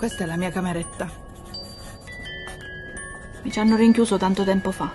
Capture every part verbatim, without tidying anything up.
Questa è la mia cameretta. Mi ci hanno rinchiuso tanto tempo fa.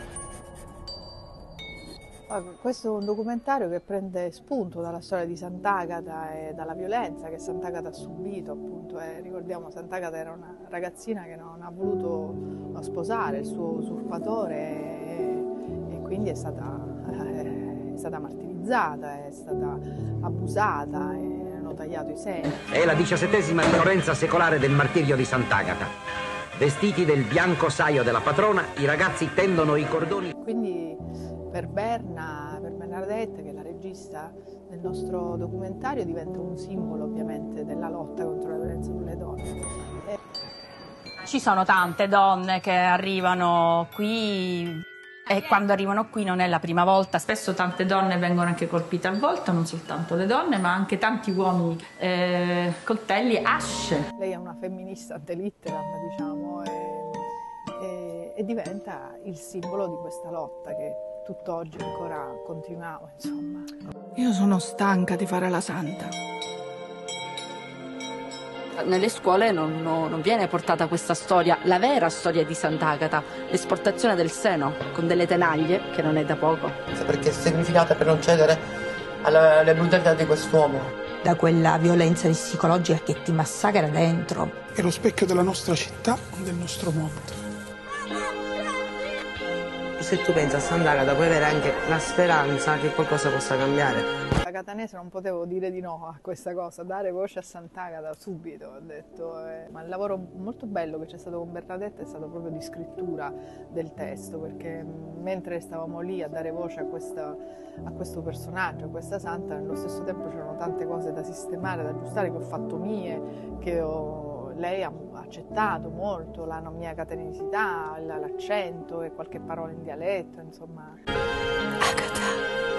Questo è un documentario che prende spunto dalla storia di Sant'Agata e dalla violenza che Sant'Agata ha subito, appunto. E ricordiamo, Sant'Agata era una ragazzina che non ha voluto sposare il suo usurpatore e, e quindi è stata, eh, è stata martirizzata, è stata abusata e hanno tagliato i seni. È la diciassettesima ricorrenza secolare del martirio di Sant'Agata. Vestiti del bianco saio della patrona, i ragazzi tendono i cordoni. Quindi per Berna, per Bernadette, che è la regista del nostro documentario, diventa un simbolo ovviamente della lotta contro la violenza sulle donne. E... Ci sono tante donne che arrivano qui e quando arrivano qui non è la prima volta. Spesso tante donne vengono anche colpite al volto, non soltanto le donne, ma anche tanti uomini, eh, coltelli, asce. Lei è una femminista ante litteram, diciamo, e, e, e diventa il simbolo di questa lotta che tutt'oggi ancora continuiamo, insomma. Io sono stanca di fare la santa. Nelle scuole non, no, non viene portata questa storia, la vera storia di Sant'Agata, l'esportazione del seno con delle tenaglie, che non è da poco. Perché è sacrificata per non cedere alla, alle brutalità di quest'uomo. Da quella violenza psicologica che ti massacra dentro. È lo specchio della nostra città, del nostro mondo. Se tu pensi a Sant'Agata puoi avere anche la speranza che qualcosa possa cambiare. Da catanese non potevo dire di no a questa cosa, dare voce a Sant'Agata subito, ho detto. Eh. Ma il lavoro molto bello che c'è stato con Bernadette è stato proprio di scrittura del testo, perché mh, mentre stavamo lì a dare voce a, questa, a questo personaggio, a questa santa, nello stesso tempo c'erano tante cose da sistemare, da aggiustare, che ho fatto mie, che ho... Lei ha accettato molto la mia catenesità, l'accento e qualche parola in dialetto, insomma. Agata.